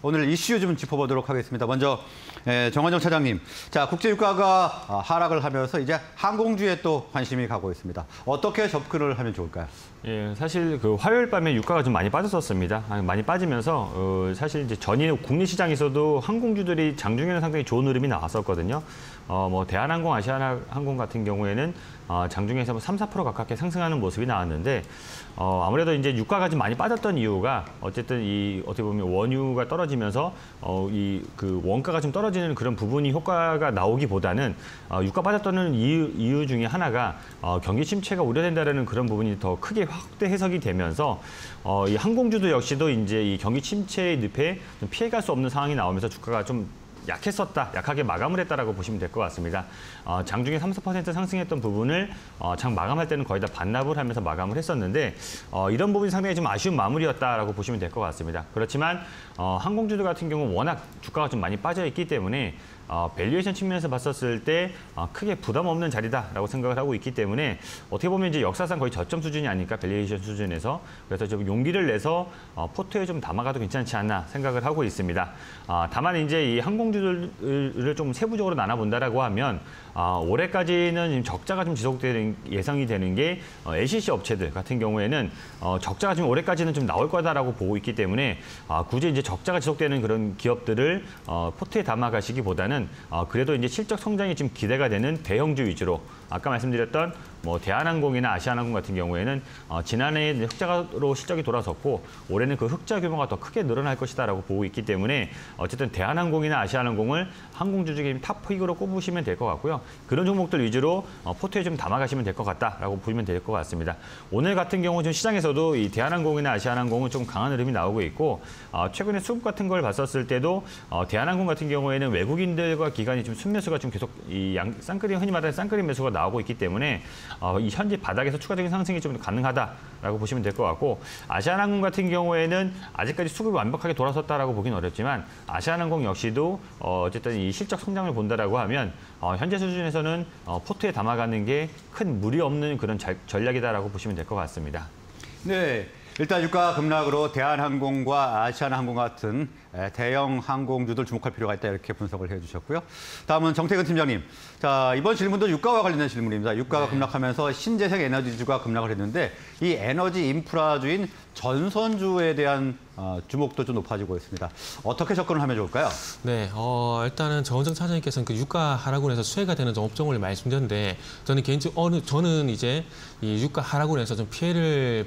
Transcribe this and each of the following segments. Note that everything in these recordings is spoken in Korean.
오늘 이슈 좀 짚어보도록 하겠습니다. 먼저 정원정 차장님, 자 국제유가가 하락을 하면서 이제 항공주에 또 관심이 가고 있습니다. 어떻게 접근을 하면 좋을까요? 예, 사실 그 화요일 밤에 유가가 좀 많이 빠졌었습니다. 많이 빠지면서 사실 이제 전일 국내 시장에서도 항공주들이 장중에는 상당히 좋은 흐름이 나왔었거든요. 뭐 대한항공, 아시아나항공 같은 경우에는 장중에서 3, 4% 가깝게 상승하는 모습이 나왔는데 아무래도 이제 유가가 좀 많이 빠졌던 이유가 어쨌든 이 어떻게 보면 원유가 떨어지면서 이 그 원가가 좀 떨어지는 그런 부분이 효과가 나오기보다는 유가 빠졌던 이유 중에 하나가 경기 침체가 우려된다라는 그런 부분이 더 크게 확대 해석이 되면서 이 항공주도 역시도 이제 이 경기 침체의 늪에 좀 피해갈 수 없는 상황이 나오면서 주가가 좀 약하게 마감을 했다라고 보시면 될 것 같습니다. 장중에 3, 4% 상승했던 부분을 장 마감할 때는 거의 다 반납을 하면서 마감을 했었는데 이런 부분이 상당히 좀 아쉬운 마무리였다라고 보시면 될 것 같습니다. 그렇지만 항공주들 같은 경우 워낙 주가가 좀 많이 빠져 있기 때문에 밸류에이션 측면에서 봤었을 때 크게 부담 없는 자리다라고 생각을 하고 있기 때문에 어떻게 보면 이제 역사상 거의 저점 수준이 아닐까, 밸류에이션 수준에서. 그래서 좀 용기를 내서 포트에 좀 담아가도 괜찮지 않나 생각을 하고 있습니다. 다만 이제 이 항공주들을 좀 세부적으로 나눠본다라고 하면 올해까지는 적자가 좀 지속되는 예상이 되는 게 LCC 업체들 같은 경우에는 적자가 좀 올해까지는 좀 나올 거다라고 보고 있기 때문에 굳이 이제 적자가 지속되는 그런 기업들을 포트에 담아가시기보다는 그래도 이제 실적 성장이 좀 기대가 되는 대형주 위주로 아까 말씀드렸던 뭐 대한항공이나 아시아나항공 같은 경우에는 지난해에 흑자로 실적이 돌아섰고 올해는 그 흑자 규모가 더 크게 늘어날 것이다라고 보고 있기 때문에 어쨌든 대한항공이나 아시아나항공을 항공주 중에 탑픽으로 꼽으시면 될 것 같고요. 그런 종목들 위주로 포트에 좀 담아가시면 될 것 같다라고 보시면 될 것 같습니다. 오늘 같은 경우 좀 시장에서도 이 대한항공이나 아시아나항공은 좀 강한 흐름이 나오고 있고 최근에 수급 같은 걸 봤었을 때도 대한항공 같은 경우에는 외국인들과 기관이 좀 순매수가 좀 계속 이 쌍끌이 흔히 말하는 쌍끌이 매수가 나오고 있기 때문에 이 현재 바닥에서 추가적인 상승이 좀 가능하다라고 보시면 될 것 같고 아시아나항공 같은 경우에는 아직까지 수급이 완벽하게 돌아섰다라고 보기는 어렵지만 아시아나항공 역시도 어쨌든 이 실적 성장을 본다라고 하면 현재 수준에서는 포트에 담아가는 게 큰 무리 없는 그런 전략이다라고 보시면 될 것 같습니다. 네. 일단 유가 급락으로 대한항공과 아시아나항공 같은 대형 항공주들 주목할 필요가 있다 이렇게 분석을 해주셨고요. 다음은 정태근 팀장님. 자, 이번 질문도 유가와 관련된 질문입니다. 유가가 급락하면서 신재생 에너지주가 급락을 했는데 이 에너지 인프라주인 전선주에 대한 주목도 좀 높아지고 있습니다. 어떻게 접근을 하면 좋을까요? 네, 일단은 정원정 차장님께서는 그 유가 하락으로 해서 수혜가 되는 업종을 말씀드렸는데 저는 개인적으로 저는 이제 이 유가 하락으로 해서 좀 피해를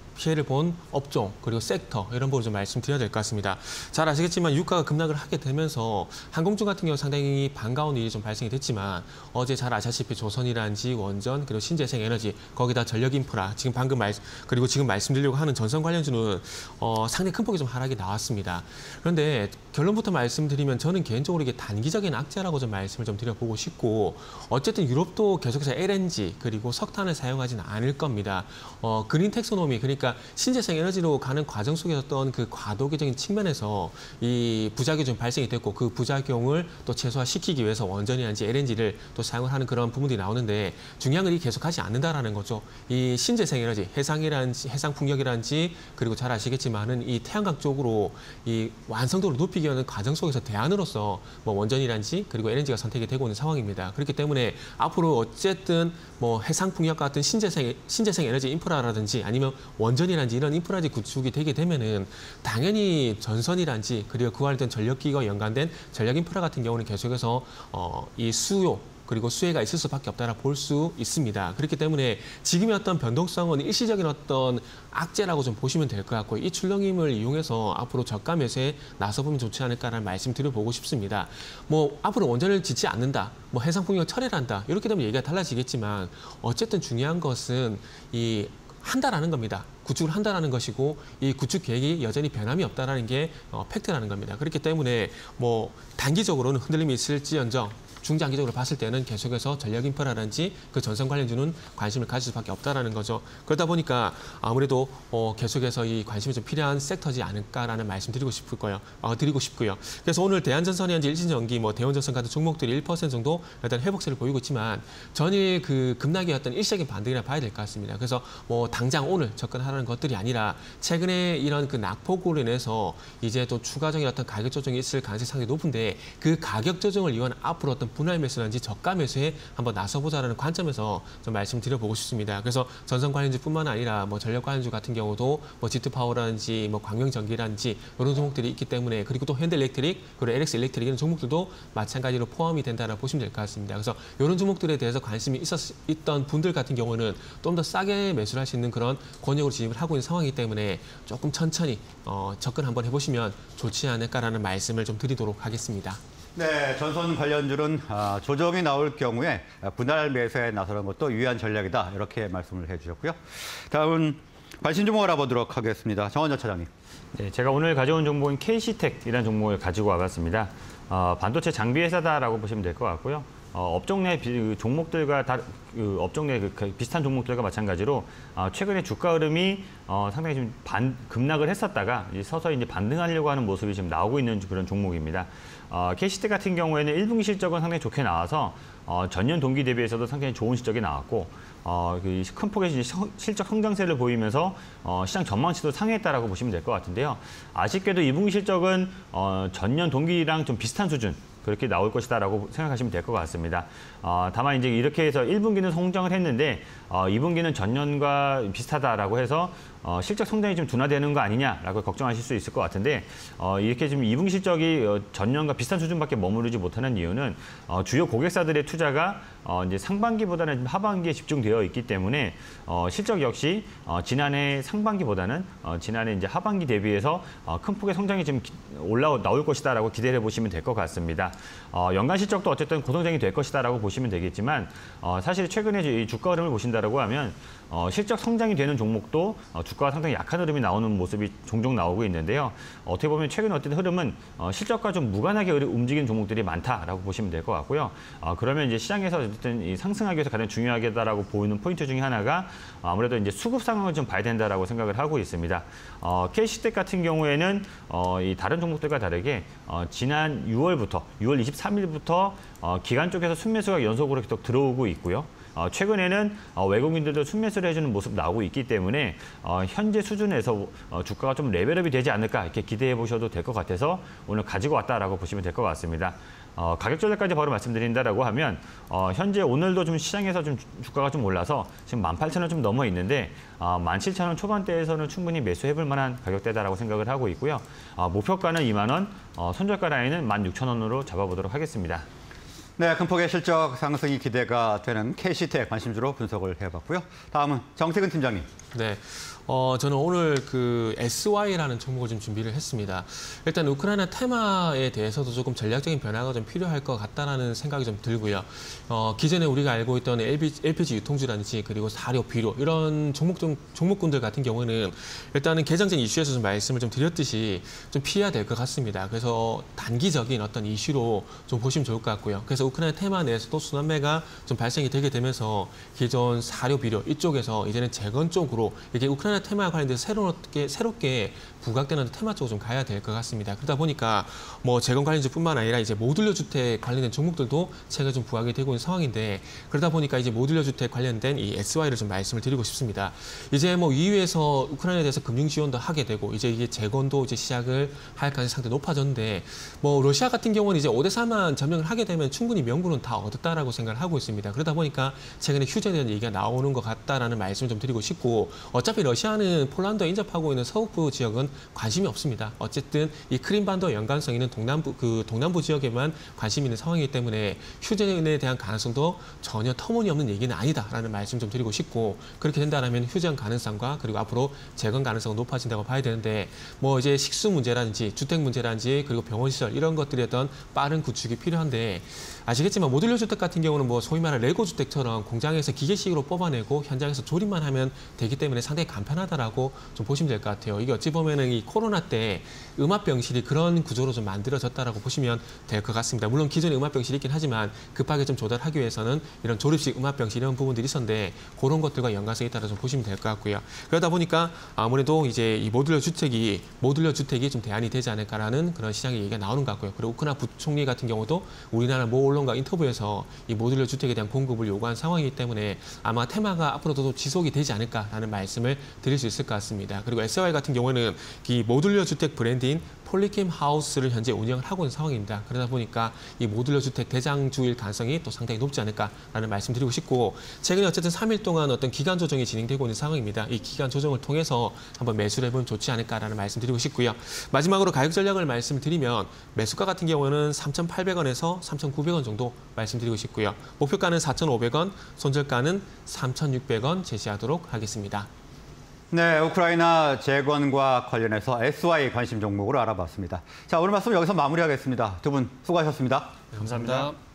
본 업종 그리고 섹터 이런 부분을 좀 말씀드려야 될 것 같습니다. 잘 아시겠지만 유가가 급락을 하게 되면서 항공주 같은 경우 상당히 반가운 일이 좀 발생이 됐지만 어제 잘 아시다시피 조선이라든지 원전 그리고 신재생에너지 거기다 전력인프라 그리고 지금 말씀드리려고 하는 전선 관련주는 상당히 큰 폭의 좀 하락이 나왔습니다. 그런데 결론부터 말씀드리면 저는 개인적으로 이게 단기적인 악재라고 좀 말씀을 좀 드려보고 싶고 어쨌든 유럽도 계속해서 LNG 그리고 석탄을 사용하지는 않을 겁니다. 그린 텍소노미 그러니까 신재생 에너지로 가는 과정 속에 어떤 그 과도기적인 측면에서 이 부작용이 좀 발생이 됐고 그 부작용을 또 최소화시키기 위해서 원전이라든지 LNG를 또 사용을 하는 그런 부분들이 나오는데 중요한 건 이 계속하지 않는다라는 거죠. 이 신재생 에너지, 해상이라든지 해상풍력이라든지 그리고 잘 아시겠지만은 이 태양광 쪽으로 이 완성도를 높이기 위한 과정 속에서 대안으로서 뭐 원전이라든지 그리고 LNG가 선택이 되고 있는 상황입니다. 그렇기 때문에 앞으로 어쨌든 뭐 해상풍력 같은 신재생 에너지 인프라라든지 아니면 원전이라든지 이런 인프라지 구축이 되게 되면은 당연히 전선이라든지 그리고 그와 관련된 전력기가 연관된 전력 인프라 같은 경우는 계속해서 이 수요 그리고 수혜가 있을 수밖에 없다라 볼 수 있습니다. 그렇기 때문에 지금의 어떤 변동성은 일시적인 어떤 악재라고 좀 보시면 될 것 같고 이 출렁임을 이용해서 앞으로 저가 매수에 나서보면 좋지 않을까라는 말씀 드려보고 싶습니다. 뭐 앞으로 원전을 짓지 않는다, 뭐 해상풍력 철회를 한다 이렇게 되면 얘기가 달라지겠지만 어쨌든 중요한 것은 이 한다라는 겁니다. 구축을 한다라는 것이고 이 구축 계획이 여전히 변함이 없다라는 게 팩트라는 겁니다. 그렇기 때문에 뭐 단기적으로는 흔들림이 있을지언정 중장기적으로 봤을 때는 계속해서 전력 인프라라든지 그 전선 관련주는 관심을 가질 수밖에 없다라는 거죠. 그러다 보니까 아무래도 계속해서 이 관심이 좀 필요한 섹터지 않을까라는 말씀 드리고 싶고요. 그래서 오늘 대한전선이나 일진전기, 대원전선 같은 종목들이 1% 정도 일단 회복세를 보이고 있지만 전일 그 급락의 어떤 일시적인 반등이라 봐야 될 것 같습니다. 그래서 당장 오늘 접근하라는 것들이 아니라 최근에 이런 그 낙폭으로 인해서 이제 또 추가적인 어떤 가격 조정이 있을 가능성이 상당히 높은데 그 가격 조정을 이용한 앞으로 어떤 분할 매수라든지 저가 매수에 한번 나서보자라는 관점에서 좀 말씀드려보고 싶습니다. 그래서 전선 관련주뿐만 아니라 전력 관련주 같은 경우도 지투파워라든지 광명전기라든지 이런 종목들이 있기 때문에 그리고 또 현대일렉트릭 그리고 LX 일렉트릭 이런 종목들도 마찬가지로 포함이 된다라고 보시면 될 것 같습니다. 그래서 이런 종목들에 대해서 관심이 있던 분들 같은 경우는 좀 더 싸게 매수를 할 수 있는 그런 권역으로 진입을 하고 있는 상황이기 때문에 조금 천천히 접근 한번 해보시면 좋지 않을까라는 말씀을 좀 드리도록 하겠습니다. 네, 전선 관련주는 조정이 나올 경우에 분할 매수에 나서는 것도 유의한 전략이다. 이렇게 말씀을 해주셨고요. 다음은 관심 종목 알아보도록 하겠습니다. 정원전 차장님. 네, 제가 오늘 가져온 종목은 KC텍이라는 종목을 가지고 와봤습니다. 반도체 장비 회사다라고 보시면 될 것 같고요. 업종 내 종목들과 업종 내 비슷한 종목들과 마찬가지로 최근에 주가 흐름이 상당히 좀 급락을 했었다가 서서히 이제 반등하려고 하는 모습이 지금 나오고 있는 그런 종목입니다. KC텍 같은 경우에는 1분기 실적은 상당히 좋게 나와서 전년 동기 대비해서도 상당히 좋은 실적이 나왔고 큰 폭의 실적 성장세를 보이면서 시장 전망치도 상회했다라고 보시면 될 것 같은데요. 아쉽게도 2분기 실적은 전년 동기랑 좀 비슷한 수준 그렇게 나올 것이다라고 생각하시면 될 것 같습니다. 다만 이제 이렇게 해서 1분기는 성장을 했는데 2분기는 전년과 비슷하다라고 해서 실적 성장이 좀 둔화되는 거 아니냐라고 걱정하실 수 있을 것 같은데 이렇게 지금 2분기 실적이 전년과 비슷한 수준밖에 머무르지 못하는 이유는 주요 고객사들의 투자가 이제 상반기보다는 하반기에 집중되어 있기 때문에 실적 역시 지난해 상반기보다는 지난해 이제 하반기 대비해서 큰 폭의 성장이 좀 나올 것이다라고 기대를 해보시면 될 것 같습니다. 연간 실적도 어쨌든 고성장이 될 것이다라고 보시면 되겠지만 사실 최근에 이 주가 흐름을 보신다라고 하면 실적 성장이 되는 종목도 주가가 상당히 약한 흐름이 나오는 모습이 종종 나오고 있는데요. 어떻게 보면 최근 어떤 흐름은 실적과 좀 무관하게 움직이는 종목들이 많다라고 보시면 될 것 같고요. 그러면 이제 시장에서 어쨌든 이 상승하기 위해서 가장 중요하다라고 보이는 포인트 중에 하나가 아무래도 이제 수급 상황을 좀 봐야 된다라고 생각을 하고 있습니다. KC텍 같은 경우에는 이 다른 종목들과 다르게 지난 6월 23일부터 기관 쪽에서 순매수가 연속으로 계속 들어오고 있고요. 최근에는 외국인들도 순매수를 해주는 모습 나오고 있기 때문에 현재 수준에서 주가가 좀 레벨업이 되지 않을까 이렇게 기대해 보셔도 될 것 같아서 오늘 가지고 왔다라고 보시면 될 것 같습니다. 가격 전략까지 바로 말씀드린다라고 하면 현재 오늘도 좀 시장에서 좀 주가가 좀 올라서 지금 18,000원 좀 넘어 있는데 17,000원 초반대에서는 충분히 매수해볼 만한 가격대다라고 생각을 하고 있고요. 목표가는 2만 원, 손절가 라인은 16,000원으로 잡아보도록 하겠습니다. 네, 큰 폭의 실적 상승이 기대가 되는 KC텍 관심주로 분석을 해봤고요. 다음은 정태근 팀장님. 네. 저는 오늘 그 SY라는 종목을 좀 준비를 했습니다. 일단 우크라이나 테마에 대해서도 조금 전략적인 변화가 좀 필요할 것 같다라는 생각이 좀 들고요. 기존에 우리가 알고 있던 LPG 유통주라든지 그리고 사료, 비료 이런 종목군들 같은 경우는 일단은 개정적 이슈에서 좀 말씀을 좀 드렸듯이 좀 피해야 될 것 같습니다. 그래서 단기적인 어떤 이슈로 좀 보시면 좋을 것 같고요. 그래서 우크라이나 테마 내에서도 순환매가 좀 발생이 되게 되면서 기존 사료, 비료 이쪽에서 이제는 재건 쪽으로 이게 우크라이나 테마 관련돼서 새롭게 부각되는 테마 쪽으로 좀 가야 될 것 같습니다. 그러다 보니까 재건 관련주뿐만 아니라 이제 모듈러 주택 관련된 종목들도 최근에 좀 부각이 되고 있는 상황인데 그러다 보니까 이제 모듈러 주택 관련된 이 SY를 좀 말씀을 드리고 싶습니다. 이제 EU에서 우크라이나에 대해서 금융 지원도 하게 되고 이제 이게 재건도 이제 시작을 할 가능성이 상당히 높아졌는데 러시아 같은 경우는 이제 5대4만 점령을 하게 되면 충분히 명분은 다 얻었다라고 생각을 하고 있습니다. 그러다 보니까 최근에 휴전에 대한 얘기가 나오는 것 같다라는 말씀을 좀 드리고 싶고 어차피 러시아는 폴란드와 인접하고 있는 서북부 지역은 관심이 없습니다. 어쨌든 이 크림반도 연관성 있는 동남부 지역에만 관심이 있는 상황이기 때문에 휴전에 대한 가능성도 전혀 터무니없는 얘기는 아니다라는 말씀 좀 드리고 싶고 그렇게 된다면 휴전 가능성과 그리고 앞으로 재건 가능성은 높아진다고 봐야 되는데 이제 식수 문제라든지 주택 문제라든지 그리고 병원 시설 이런 것들에 어떤 빠른 구축이 필요한데 아시겠지만 모듈러 주택 같은 경우는 뭐 소위 말하는 레고 주택처럼 공장에서 기계식으로 뽑아내고 현장에서 조립만 하면 되기 때문에 상당히 간편하다라고 좀 보시면 될 것 같아요. 이게 어찌 보면은 이 코로나 때 음압병실이 그런 구조로 좀 만들어졌다라고 보시면 될 것 같습니다. 물론 기존에 음압병실이 있긴 하지만 급하게 좀 조달하기 위해서는 이런 조립식 음압병실 이런 부분들이 있었는데 그런 것들과 연관성이 있다고 좀 보시면 될 것 같고요. 그러다 보니까 아무래도 이제 이 모듈러 주택이 좀 대안이 되지 않을까라는 그런 시장의 얘기가 나오는 것 같고요. 그리고 우크라 부총리 같은 경우도 우리나라 모 언론과 인터뷰에서 이 모듈러 주택에 대한 공급을 요구한 상황이기 때문에 아마 테마가 앞으로도 지속이 되지 않을까라는 말씀을 드릴 수 있을 것 같습니다. 그리고 SOI 같은 경우는 이 모듈러 주택 브랜드인 폴리캠 하우스를 현재 운영을 하고 있는 상황입니다. 그러다 보니까 이 모듈러 주택 대장주일 가능성이 또 상당히 높지 않을까라는 말씀드리고 싶고 최근에 어쨌든 3일 동안 어떤 기간 조정이 진행되고 있는 상황입니다. 이 기간 조정을 통해서 한번 매수를 해보면 좋지 않을까라는 말씀드리고 싶고요. 마지막으로 가격 전략을 말씀드리면 매수가 같은 경우는 3,800원에서 3,900원 정도 말씀드리고 싶고요. 목표가는 4,500원, 손절가는 3,600원 제시하도록 하겠습니다. 네, 우크라이나 재건과 관련해서 SY 관심 종목으로 알아봤습니다. 자, 오늘 말씀 여기서 마무리하겠습니다. 두 분 수고하셨습니다. 감사합니다.